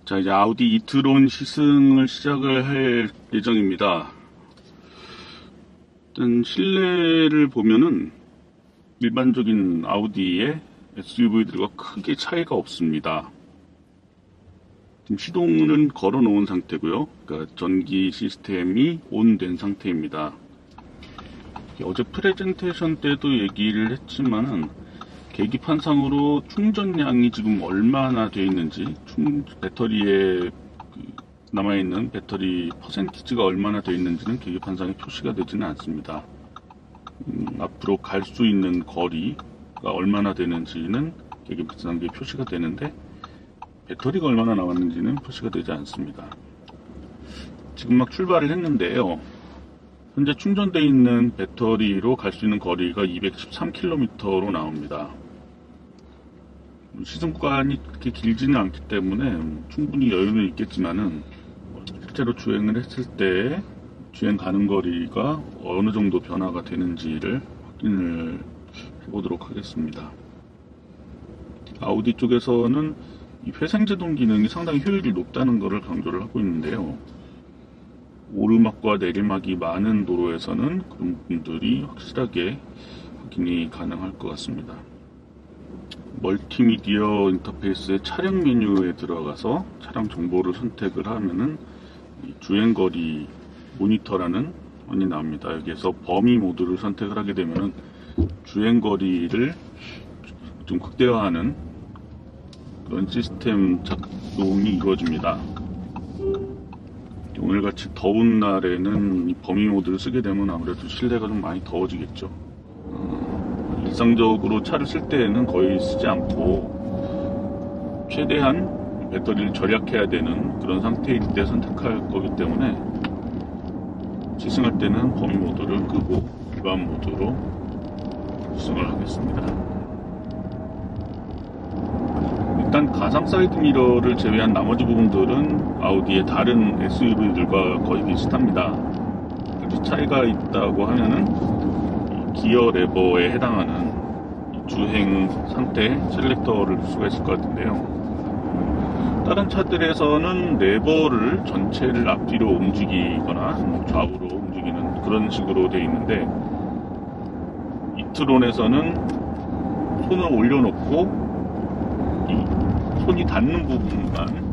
자, 이제 아우디 이트론 시승을 시작을 할 예정입니다. 일단 실내를 보면은 일반적인 아우디의 SUV들과 크게 차이가 없습니다. 지금 시동은 걸어 놓은 상태고요. 그러니까 전기 시스템이 온된 상태입니다. 어제 프레젠테이션 때도 얘기를 했지만은 계기판상으로 충전량이 지금 얼마나 되어 있는지, 배터리에 남아있는 배터리 퍼센티지가 얼마나 되어 있는지는 계기판상에 표시가 되지는 않습니다. 앞으로 갈 수 있는 거리가 얼마나 되는지는 계기판상에 표시가 되는데, 배터리가 얼마나 남았는지는 표시가 되지 않습니다. 지금 막 출발을 했는데요. 현재 충전되어 있는 배터리로 갈 수 있는 거리가 213km로 나옵니다. 시승구간이 그렇게 길지는 않기 때문에 충분히 여유는 있겠지만은 실제로 주행을 했을 때 주행 가는 거리가 어느 정도 변화가 되는지를 확인을 해보도록 하겠습니다. 아우디 쪽에서는 이 회생제동 기능이 상당히 효율이 높다는 것을 강조를 하고 있는데요. 오르막과 내리막이 많은 도로에서는 그런 부분들이 확실하게 확인이 가능할 것 같습니다. 멀티미디어 인터페이스의 차량 메뉴에 들어가서 차량 정보를 선택을 하면은 주행거리 모니터라는 원이 나옵니다. 여기에서 범위 모드를 선택을 하게 되면은 주행거리를 좀 극대화하는 그런 시스템 작동이 이루어집니다. 오늘같이 더운 날에는 이 범위 모드를 쓰게 되면 아무래도 실내가 좀 많이 더워지겠죠. 일상적으로 차를 쓸 때에는 거의 쓰지 않고 최대한 배터리를 절약해야 되는 그런 상태일 때 선택할 거기 때문에 시승할 때는 범위 모드를 끄고 일반 모드로 시승을 하겠습니다. 일단 가상 사이드 미러를 제외한 나머지 부분들은 아우디의 다른 SUV들과 거의 비슷합니다. 차이가 있다고 하면은 기어 레버에 해당하는 주행 상태 셀렉터를 볼 수가 있을 것 같은데요. 다른 차들에서는 레버를 전체를 앞뒤로 움직이거나 좌우로 움직이는 그런 식으로 되어 있는데, 이트론에서는 손을 올려놓고 손이 닿는 부분만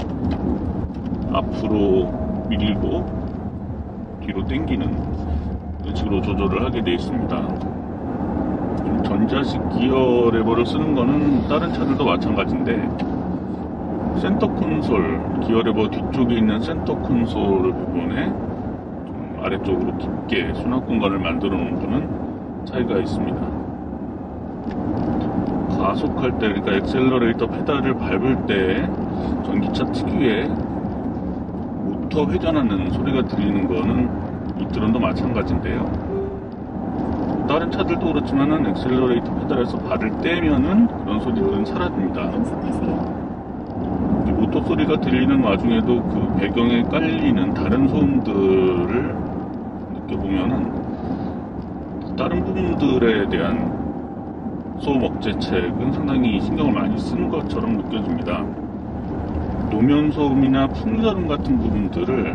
앞으로 밀고 뒤로 당기는 이런 식으로 조절을 하게 되어 있습니다. 전자식 기어 레버를 쓰는 거는 다른 차들도 마찬가지인데, 센터 콘솔, 기어 레버 뒤쪽에 있는 센터 콘솔 부분에 좀 아래쪽으로 깊게 수납 공간을 만들어 놓은 거는 차이가 있습니다. 가속할 때, 그러니까 엑셀러레이터 페달을 밟을 때 전기차 특유의 모터 회전하는 소리가 들리는 거는 이트론도 마찬가지인데요. 다른 차들도 그렇지만은 엑셀러레이터 페달에서 발을 떼면은 그런 소리들은 사라집니다. 모터 소리가 들리는 와중에도 그 배경에 깔리는 다른 소음들을 느껴보면은 다른 부분들에 대한 소음 억제책은 상당히 신경을 많이 쓰는 것처럼 느껴집니다. 노면 소음이나 풍절음 같은 부분들을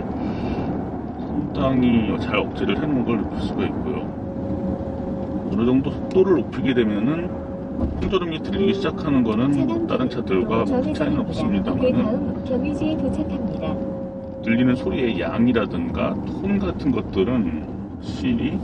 상당히 잘 억제를 해놓은 걸 느낄 수가 있고요. 어느 정도 속도를 높이게 되면은 풍절음이 들리기 시작하는 거는 다른 차들과 차이는 없습니다만, 들리는 소리의 양이라든가 톤 같은 것들은 확실히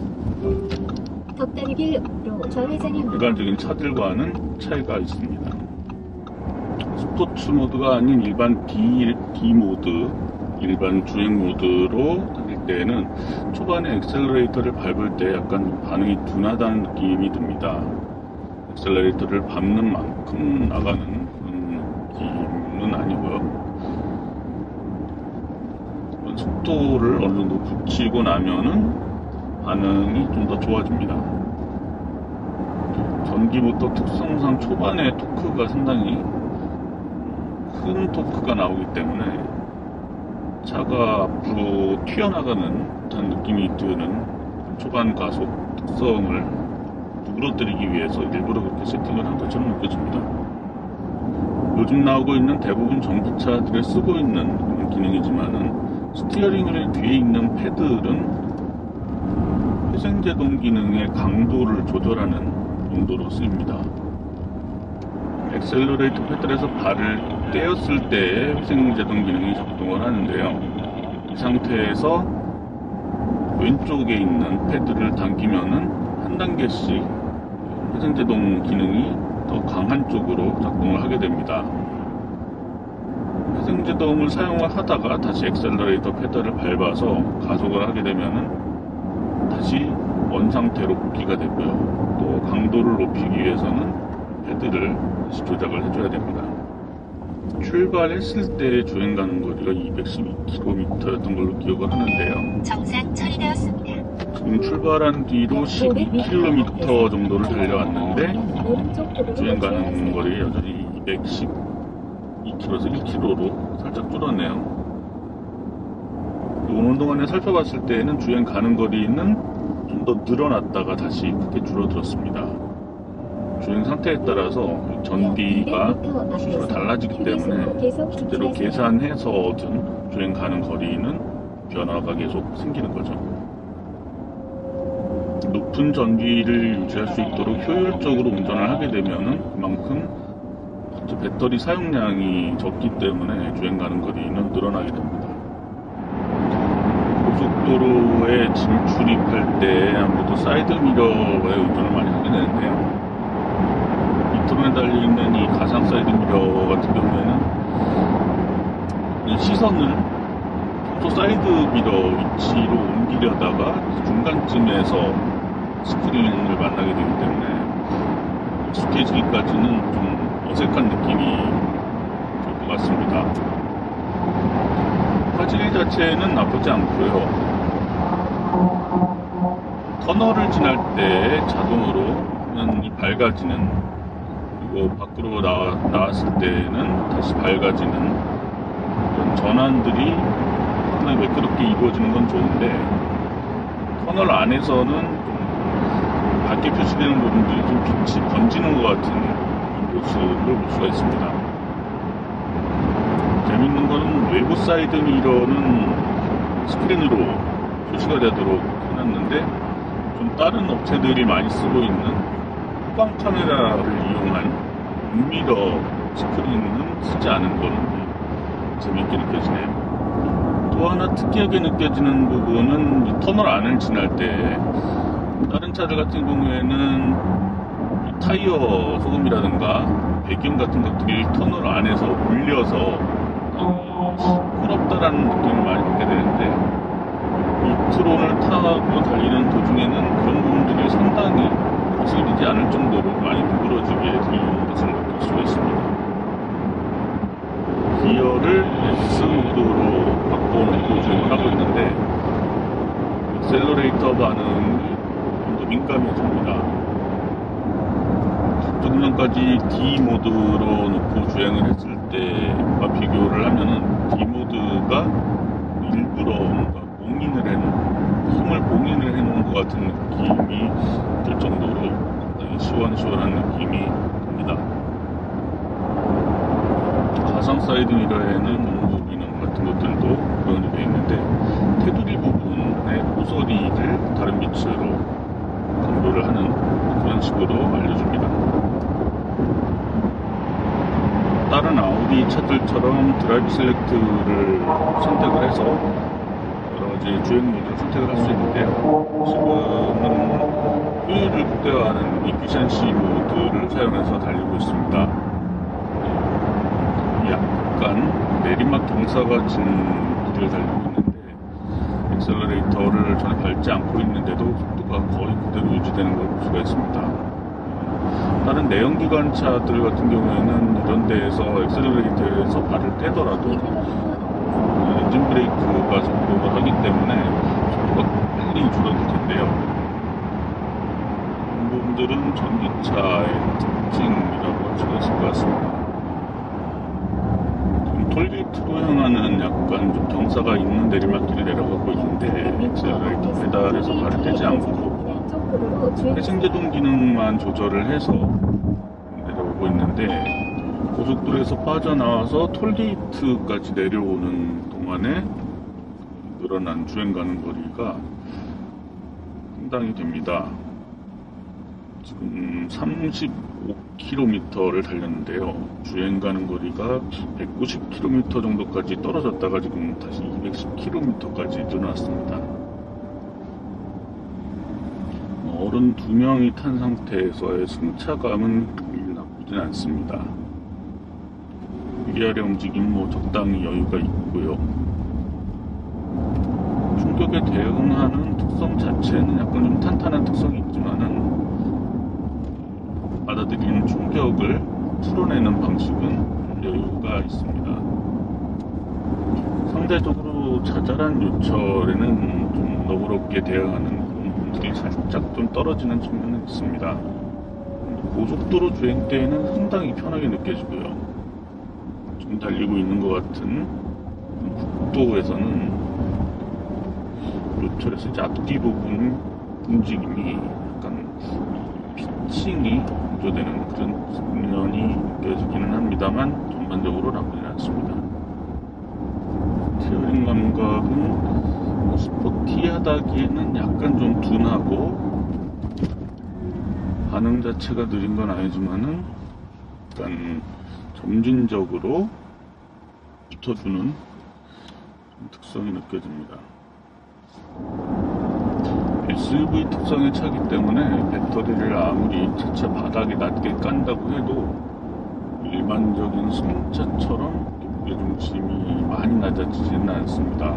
일반적인 차들과는 차이가 있습니다. 스포츠 모드가 아닌 일반 D 모드, 일반 주행 모드로 달릴 때에는 초반에 엑셀러레이터를 밟을 때 약간 반응이 둔하다는 느낌이 듭니다. 엑셀러레이터를 밟는 만큼 나가는 그런 느낌은 아니고요. 속도를 어느 정도 붙이고 나면은 반응이 좀 더 좋아집니다. 전기 모터 특성상 초반에 토크가 상당히 큰 토크가 나오기 때문에 차가 앞으로 튀어나가는 듯한 느낌이 드는 초반 가속 특성을 누그러뜨리기 위해서 일부러 그렇게 세팅을 한 것처럼 느껴집니다. 요즘 나오고 있는 대부분 전기차들에 쓰고 있는 그런 기능이지만은 스티어링 뒤에 있는 패드는 회생제동 기능의 강도를 조절하는 용도로 쓰입니다. 엑셀러레이터 페달에서 발을 떼었을 때 회생제동 기능이 작동을 하는데요. 이 상태에서 왼쪽에 있는 패드를 당기면은 한 단계씩 회생제동 기능이 더 강한 쪽으로 작동을 하게 됩니다. 회생제동을 사용을 하다가 다시 엑셀러레이터 페달을 밟아서 가속을 하게 되면은 다시 원상태로 복귀가 되고요. 또 강도를 높이기 위해서는 패드를 다시 조작을 해줘야 됩니다. 출발했을 때 주행 가는 거리가 212km였던 걸로 기억을 하는데요. 정상 처리되었습니다. 지금 출발한 뒤로 12km 정도를 달려왔는데 주행 가는 거리 여전히 212km에서 1km로 살짝 줄었네요. 오는 동안에 살펴봤을 때는 주행 가는 거리는 좀 더 늘어났다가 다시 크게 줄어들었습니다. 주행 상태에 따라서 전비가 수시로 달라지기 때문에 실제로 계산해서 얻은 주행 가는 거리는 변화가 계속 생기는 거죠. 높은 전비를 유지할 수 있도록 효율적으로 운전을 하게 되면은 그만큼 배터리 사용량이 적기 때문에 주행 가는 거리는 늘어나게 됩니다. 고속도로에 진출입할 때 아무래도 사이드미러에 의존을 많이 하게 되는데요. 밑으로 달려있는 이 가상 사이드미러 같은 경우에는 시선을 평소 사이드미러 위치로 옮기려다가 중간쯤에서 스크린을 만나게 되기 때문에 익숙해지기까지는 좀 어색한 느낌이 들 것 같습니다. 화질 자체는 나쁘지 않고요. 터널을 지날 때 자동으로 이 밝아지는, 그리고 밖으로 나왔을 때는 다시 밝아지는 이런 전환들이 상당히 매끄럽게 이루어지는 건 좋은데, 터널 안에서는 좀 밝게 표시되는 부분들이 좀 빛이 번지는 것 같은 모습을 볼 수가 있습니다. 재밌는 거는 외부 사이드 미러는 스크린으로 표시가 되도록 해놨는데, 좀 다른 업체들이 많이 쓰고 있는 후방 카메라를 이용한 윗미러 스크린은 쓰지 않은 거는 재밌게 느껴지네요. 또 하나 특이하게 느껴지는 부분은 이 터널 안을 지날 때 다른 차들 같은 경우에는 타이어 소음이라든가 배기음 같은 것들이 터널 안에서 울려서 시끄럽다라는 느낌을 많이 받게 되는데, 이 트론을 타고 달리는 도중에는 그런 부분들이 상당히 거슬리지 않을 정도로 많이 누그러지게 들리는 것을 느낄 수가 있습니다. 기어를 S 모드로 바꿔놓고 주행을 하고 있는데 엑셀러레이터 반응이 좀 더 민감해집니다. 조금 전까지 D 모드로 놓고 주행을 했을 때와 비교를 하면은 D 모드가 일부러 뭔가 봉인을 해놓은, 힘을 봉인을 해놓은 것 같은 느낌이 들 정도로 굉장히 시원시원한 느낌이 듭니다. 가상 사이드 미러에는 온도 기능 같은 것들도 구현이 되어 있는데, 테두리 부분의 모서리를 다른 빛으로 강조를 하는 그런 식으로 알려줍니다. 다른 아우디 차들처럼 드라이브 셀렉트를 선택을 해서 여러 가지 주행 모드를 선택을 할 수 있는데요. 지금은 효율을 극대화하는 이피션시 모드를 사용해서 달리고 있습니다. 약간 내리막 경사가 진 길을 달리고 있는데 엑셀러레이터를 전혀 밟지 않고 있는데도 속도가 거의 그대로 유지되는 걸 볼 수가 있습니다. 다른 내연기관차들 같은 경우에는 이런 데에서 엑셀러레이터에서 발을 떼더라도 엔진 브레이크가 작동을 하기 때문에 속도가 빨리 줄어들 텐데요. 이런 부분들은 전기차의 특징이라고 할 수가 있을 것 같습니다. 톨게이트로 향하는 약간 좀 경사가 있는 내리막길을 내려가고 있는데 엑셀러레이터 페달에서 발을 떼지 않고 회생제동 기능만 조절을 해서 내려오고 있는데, 고속도로에서 빠져나와서 톨게이트까지 내려오는 동안에 늘어난 주행 가능 거리가 상당히 됩니다. 지금 35km를 달렸는데요. 주행 가능 거리가 190km 정도까지 떨어졌다가 지금 다시 210km까지 늘어났습니다. 어른 2명이 탄 상태에서의 승차감은 나쁘진 않습니다. 위아래 움직임 적당히 여유가 있고요. 충격에 대응하는 특성 자체는 약간 좀 탄탄한 특성이 있지만은 받아들이는 충격을 풀어내는 방식은 여유가 있습니다. 상대적으로 자잘한 요철에는 좀 너그럽게 대응하는 부분들이 살짝 좀 떨어지는 측면은 있습니다. 고속도로 주행 때에는 상당히 편하게 느껴지고요. 지금 달리고 있는 것 같은 국도에서는 요철에서 이제 앞뒤 부분 움직임이 약간 피칭이 강조되는 그런 측면이 느껴지기는 합니다만 전반적으로 나쁘지 않습니다. 스티어링 감각은 스포티하다기에는 약간 좀 둔하고 반응 자체가 느린 건 아니지만은 약간 점진적으로 붙어주는 특성이 느껴집니다. SUV 특성의 차기 때문에 배터리를 아무리 차체 바닥에 낮게 깐다고 해도 일반적인 승용차처럼 무게중심이 많이 낮아지지는 않습니다.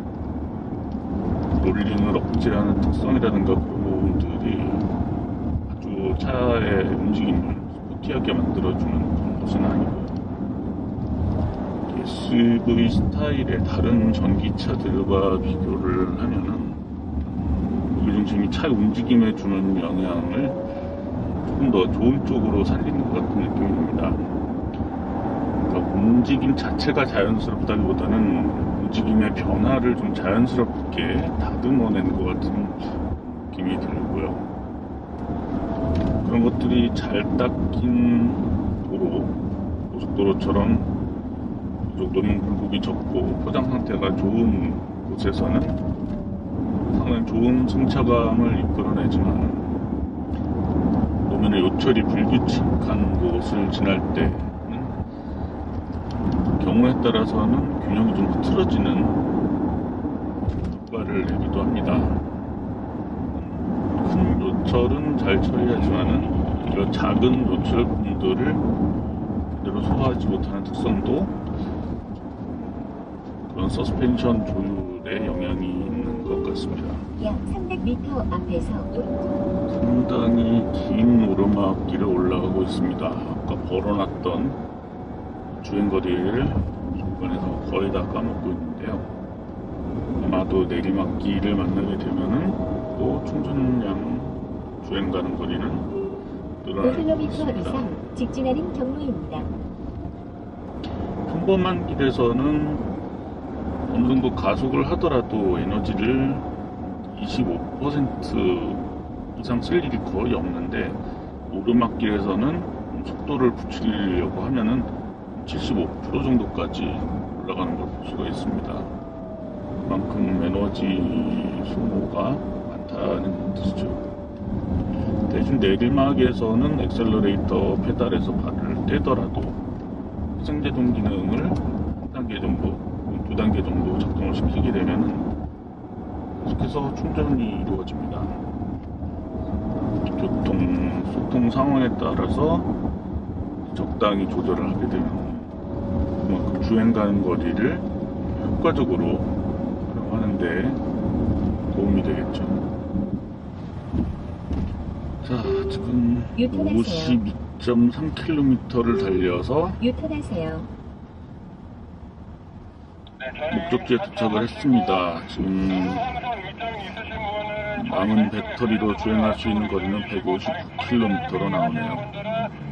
롤링을 억제하는 특성이라든가 그런 부분들이 아주 차의 움직임을 스포티하게 만들어주는 그런 것은 아니고요. SUV 스타일의 다른 전기차들과 비교를 하면은 무게중심이 차의 움직임에 주는 영향을 조금 더 좋은 쪽으로 살리는 것 같은 느낌이 듭니다. 그러니까 움직임 자체가 자연스럽다기보다는 움직임의 변화를 좀 자연스럽게 다듬어내는 것 같은 느낌이 들고요. 그런 것들이 잘 닦인 도로, 고속도로처럼 이 정도면 굴곡이 적고 포장 상태가 좋은 곳에서는 상당히 좋은 승차감을 이끌어내지만 노면의 요철이 불규칙한 곳을 지날 때는 경우에 따라서는 균형이 좀 흐트러지는 효과를 내기도 합니다. 큰 요철은 잘 처리하지만은 이런 작은 요철분들을 그대로 소화하지 못하는 특성도 그런 서스펜션 조율에 영향이 있는 것 같습니다. 약 300m 앞에서 상당히 긴 오르막길을 올라가고 있습니다. 아까 벌어놨던 주행거리를 중간에서 거의 다 까먹고 있는데요. 아마도 내리막길을 만나게 되면은 또 충전량 주행 가는 거리는 늘어날 것 5km 같습니다. 이상 직진하는 경로입니다. 평범한 길에서는 어느 정도 가속을 하더라도 에너지를 25% 이상 쓸 일이 거의 없는데 오르막길에서는 속도를 붙이려고 하면은 75% 정도까지 올라가는 걸 볼 수가 있습니다. 그만큼 에너지 소모가 많다는 뜻이죠. 대신 내리막에서는 액셀러레이터 페달에서 발을 떼더라도 회생제동 기능을 한 단계 정도, 두 단계 정도 작동을 시키게 되면은 계속해서 충전이 이루어집니다. 소통 상황에 따라서 적당히 조절을 하게 되면 그만큼 주행 가는 거리를 효과적으로 활용하는데 도움이 되겠죠. 자, 지금 유턴하세요. 52.3km를 달려서 유턴하세요. 목적지에 도착을 했습니다. 지금 남은 배터리로 주행할 수 있는 거리는 159km로 나오네요.